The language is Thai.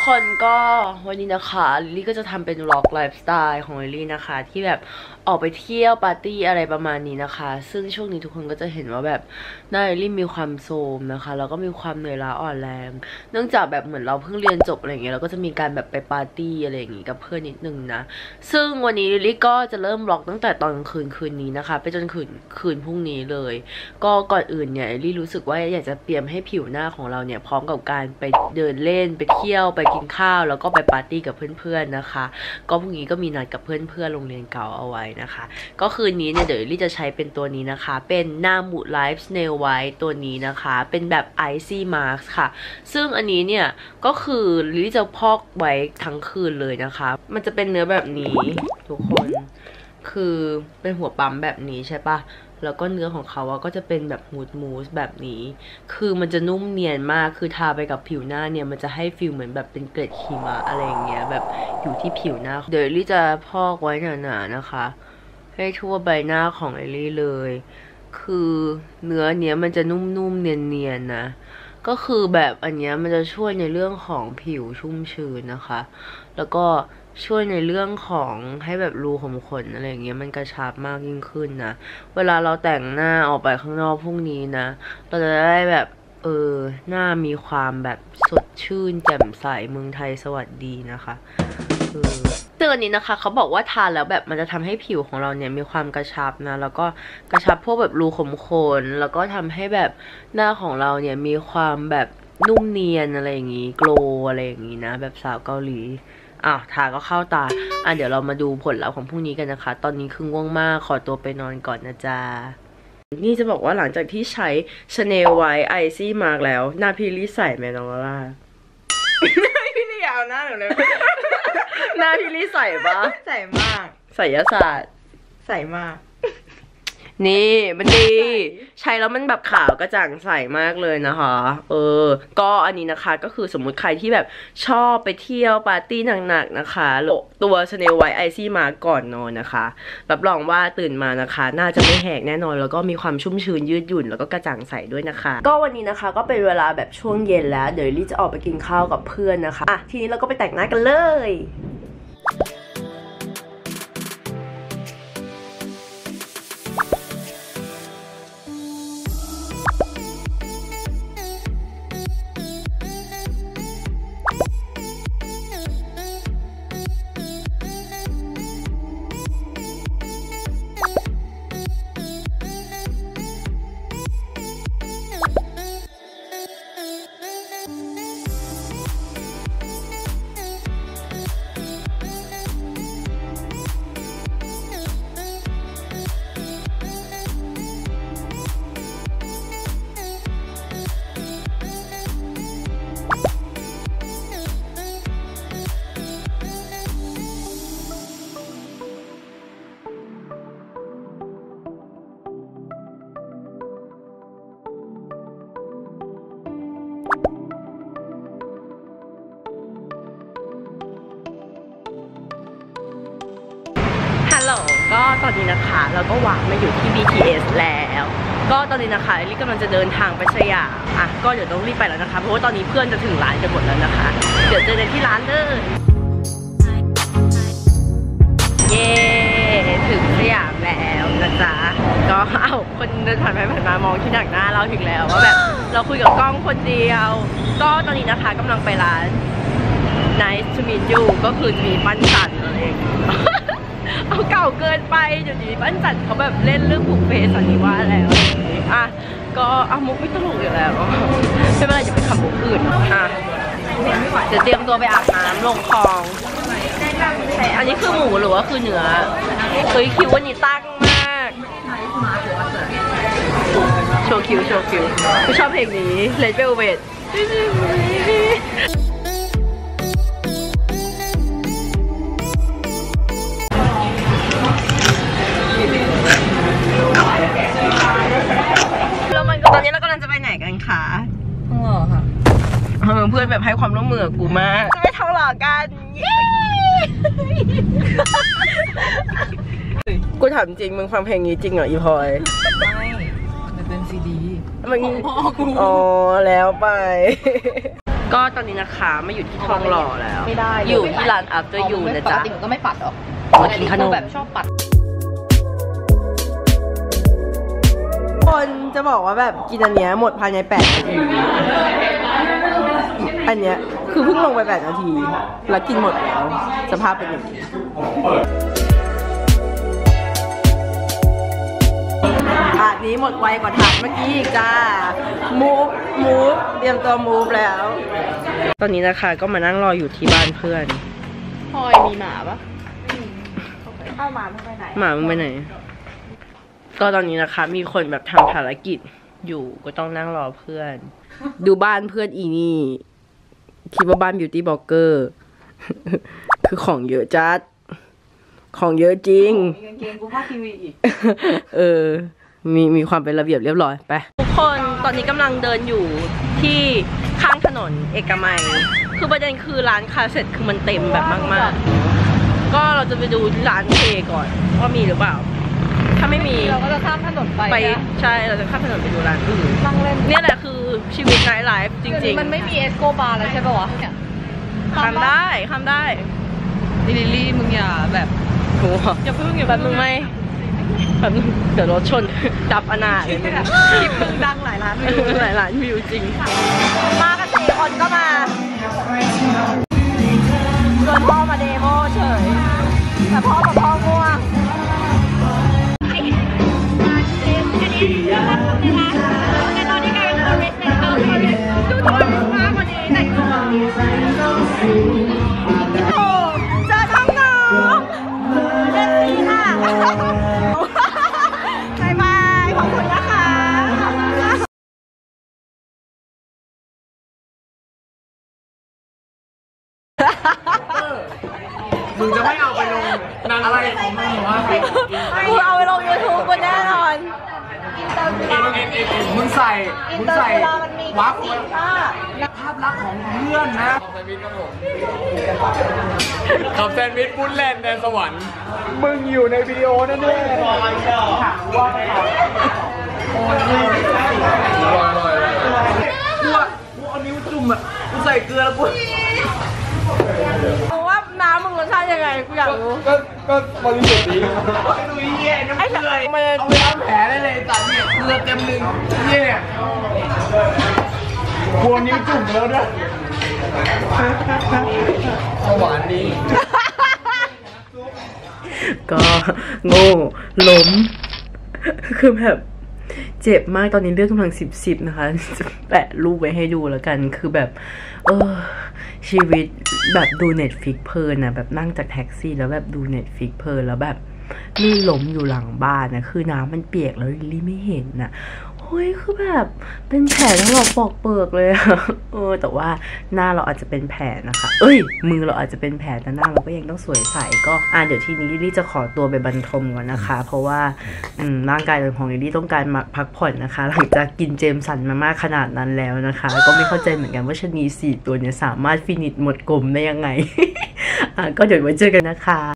คนก็วันนี้นะคะลิลลี่ก็จะทำเป็นวล็อกไลฟ์สไตล์ของลิลลี่นะคะที่แบบออกไปเที่ยวปาร์ตี้อะไรประมาณนี้นะคะซึ่งช่วงนี้ทุกคนก็จะเห็นว่าแบบหน้าลิลลี่มีความโทรมนะคะแล้วก็มีความเหนื่อยล้าอ่อนแรงเนื่องจากแบบเหมือนเราเพิ่งเรียนจบอะไรอย่างเงี้ยเราก็จะมีการแบบไปปาร์ตี้อะไรอย่างงี้กับเพื่อนนิดนึงนะซึ่งวันนี้ลิลลี่ก็จะเริ่มวล็อกตั้งแต่ตอนคืนนี้นะคะไปจนคืนพรุ่งนี้เลยก็ก่อนอื่นเนี่ยลิลลี่รู้สึกว่าอยากจะเตรียมให้ผิวหน้าของเราเนี่ยพร้อมกับการไปเดินเล่นไปเที่ยวไปกินข้าวแล้วก็ไปปาร์ตี้กับเพื่อนๆนะคะก็พรุ่งนี้ก็มีนัดกับเพื่อนๆโรงเรียนเก่าเอาไว้นะคะก็คืนนี้เนี่ยเดี๋ยวลี่จะใช้เป็นตัวนี้นะคะเป็นหน้ามูดไลฟ์สเนลไวท์ตัวนี้นะคะเป็นแบบไอซี่มาร์คค่ะซึ่งอันนี้เนี่ยก็คือลี่จะพอกไว้ทั้งคืนเลยนะคะมันจะเป็นเนื้อแบบนี้ทุกคนคือเป็นหัวปั๊มแบบนี้ใช่ปะแล้วก็เนื้อของเขาก็จะเป็นแบบมูสแบบนี้คือมันจะนุ่มเนียนมากคือทาไปกับผิวหน้าเนี่ยมันจะให้ฟิลเหมือนแบบเป็นเกล็ดหิมะอะไรอย่างเงี้ยแบบอยู่ที่ผิวหน้าเดี๋ยวลี่จะพอกไว้หนาๆนะคะให้ทั่วใบหน้าของลิลลี่เลยคือเนื้อเนี้ยมันจะนุ่มๆเนียนๆนะก็คือแบบอันเนี้ยมันจะช่วยในเรื่องของผิวชุ่มชื้นนะคะแล้วก็ช่วยในเรื่องของให้แบบรูขุมขนอะไรอย่างเงี้ยมันกระชับมากยิ่งขึ้นนะเวลาเราแต่งหน้าออกไปข้างนอกพรุ่งนี้นะเราจะได้แบบหน้ามีความแบบสดชื่นแจ่มใสเมืองไทยสวัสดีนะคะซึ่งอันนี้นะคะเขาบอกว่าทานแล้วแบบมันจะทำให้ผิวของเราเนี่ยมีความกระชับนะแล้วก็กระชับพวกแบบรูขุมขนแล้วก็ทำให้แบบหน้าของเราเนี่ยมีความแบบนุ่มเนียนอะไรอย่างงี้โกลอะไรอย่างงี้นะแบบสาวเกาหลีทาก็เข้าตาเดี๋ยวเรามาดูผลลัพธ์ของพรุ่งนี้กันนะคะตอนนี้คือง่วงมากขอตัวไปนอนก่อนนะจ๊ะนี่จะบอกว่าหลังจากที่ใช้ Chanel White Icy Mark แล้วหน้าพี่ลี่ใส่ไหมน้องล่าหน้าพี่ลี่ยาวหน้าหนูเลยหน้าพี่ลี่ใส่ปะใส่มากใส่ยศาสตร์ใส่มากนี่มันดีใช้แล้วมันแบบขาวกระจ่างใสมากเลยนะคะก็อันนี้นะคะก็คือสมมุติใครที่แบบชอบไปเที่ยวปาร์ตี้หนักๆนะคะตัว Chanel White Icy Mark ก่อนนอนนะคะรับรองว่าตื่นมานะคะน่าจะไม่แหกแน่นอนแล้วก็มีความชุ่มชื้นยืดหยุ่นแล้วก็กระจ่างใสด้วยนะคะก็วันนี้นะคะก็เป็นเวลาแบบช่วงเย็นแล้วเดี๋ยวลี่จะออกไปกินข้าวกับเพื่อนนะคะทีนี้เราก็ไปแต่งหน้ากันเลยก็ตอนนี้นะคะเราก็วางมาอยู่ที่ BTS แล้วก็ตอนนี้นะคะลี่กำลังจะเดินทางไปสยามก็เดี๋ยวต้องรีบไปแล้วนะคะเพราะว่าตอนนี้เพื่อนจะถึงร้านกันหมดแล้วนะคะเดี๋ยวเจอกันที่ร้านเลยเย้ถึงสยามแล้วนะจ๊ะก็คนเดินผ่านไปผ่านมามองที่หนักหน้าเราถึงแล้วว่าแบบเราคุยกับกล้องคนเดียวก็ตอนนี้นะคะกำลังไปร้าน Nice to meet you ก็คือมีปั้นจันอะไรอย่างเงี้ยเอาเก่าเกินไปเดี๋ยวนี้บ้านจัดเขาแบบเล่นเรื่องผูกเฟซสันนิวาสแล้วก็มุกไม่ตลกอยู่แล้วไม่เป็นไรจะไปคำมุกอื่นเดี๋ยวเตรียมตัวไปอาบน้ำลงคลองอันนี้คือหมูหรือว่าคือเนื้อคิววันนี้ตั้งมากโชว์คิวไม่ชอบเพลงนี้เลดเวลเวทตอนนี้เรากำลังจะไปไหนกันคะทองหล่อค่ะเพื่อนแบบให้ความร่วมมือกับกูมากจะไปทองหล่อกันเย้กูถามจริงมึงฟังเพลงนี้จริงเหรออีพลอยไม่มันเป็นซีดีมันอ๋อแล้วไปก็ตอนนี้นะคะมาอยู่ที่ทองหล่อแล้วไม่ได้อยู่ที่ร้าน After You นะจ๊ะปกติก็ไม่ปัดหรอกมากินขนมแบบชอบปัดคนจะบอกว่าแบบกินอันเนี้ยหมดภายใน8 นาที อันเนี้ยคือเพิ่งลงไป8 นาที แล้วกินหมดแล้ว สภาพเป็นอย่างนี้ถาดนี้หมดไวกว่าถาดเมื่อกี้อีกจ้า มูฟเตรียมตัวมูฟแล้ว ตอนนี้นะคะก็มานั่งรออยู่ที่บ้านเพื่อนพลอยมีหมาปะเข้ามาไม่ไปไหนหมามึงไปไหน ก็ตอนนี้นะคะมีคนแบบทำภารกิจอยู่ก็ต้องนั่งรอเพื่อน ดูบ้านเพื่อนอีนี่คิดว่าบ้านบิวตี้บล็อกเกอร์ คือของเยอะจัด ของเยอะจริงมีกางเกงกูพาทีวีอีกมีความเป็นระเบียบเรียบร้อยไปทุกคนตอนนี้กำลังเดินอยู่ที่ข้างถนนเอกมัย คือประเด็นคือร้านคาเซ็ตคือมันเต็มแบบมากๆ ก็เราจะไปดูร้านเคก่อนว่ามีหรือเปล่า ถ้าไม่มีเราก็จะข้ามถนนไปใช่เราจะข้ามถนนไปดูร้านอื่นนั่งเล่นเนี่ยแหละคือชีวิตไนท์ไลฟ์จริงๆมันไม่มีเอสโกบาร์แล้วใช่ป่าวะข้ามได้ข้ามได้ลิลลี่มึงอย่าแบบโอ้อย่าพึ่งอย่าแป๊บนึงไหมแป๊บนึงเดี๋ยวรถชนดับอนาถเลยมึงคลิปมึงดังหลายล้านวิวหลายล้านวิวจริงมากัน4 คนก็มาชวนพ่อมาเดโมเฉย แต่พ่อกับพ่อง่วง เจอท้องน้องเจสซี่ค่ะบายบาย ขอบคุณนะคะมึงจะไม่เอาไปลงนางอะไรของมึงหรอวะกูเอาไปลง YouTube กูแน่นอนมึงใส่วับภาพลักษณ์ของเพื่อนนะขับแซนด์วิชปุ้นแลนด์ในสวรรค์มึงอยู่ในวิดีโอนั่นด้วยกูเอานิ้วจุ่มอ่ะกูใส่เกลือแล้วกูกูว่าน้ำมึงรสชาติยังไง กูอยากรู้ก็บริสุทธิ์ดีดูเยี่ยน้ำเกลือเอาไปล้างแผลได้เลยตัดเนี่ยเกลือเต็มหนึ่งเยี่ยกลัวนิ้วจุ่มแล้วด้วยหวานดีก็โง่ล้ม คือแบบเจ็บมากตอนนี้เลือดกำลัง10นะคะจะแปะรูปไว้ให้ดูแล้วกันคือแบบชีวิตแบบดูเน็ตฟิกเพลินนะแบบนั่งจากแท็กซี่แล้วแบบดูเน็ตฟิกเพลินแล้วแบบลื่นล้มอยู่หลังบ้านนะคือน้ำมันเปียกแล้วลิลลี่ไม่เห็นนะเฮ้ยคือแบบเป็นแผลทั้งหลอกปอกเปิกเลยอะแต่ว่าหน้าเราอาจจะเป็นแผลนะคะมือเราอาจจะเป็นแผลแต่หน้าเราก็ยังต้องสวยใสก็เดี๋ยวทีนี้ลิลลี่จะขอตัวไปบรรทมก่อนนะคะ เพราะว่าร่างกายของลิลลี่ต้องการมาพักผ่อนนะคะหลังจากกินเจมสันมามากขนาดนั้นแล้วนะคะก็ไม่เข้าใจเหมือนกันว่าชะนี4 ตัวเนี่ยสามารถฟินิชหมดกลมได้ยังไง ก็เดี๋ยวไว้เจอกันนะคะ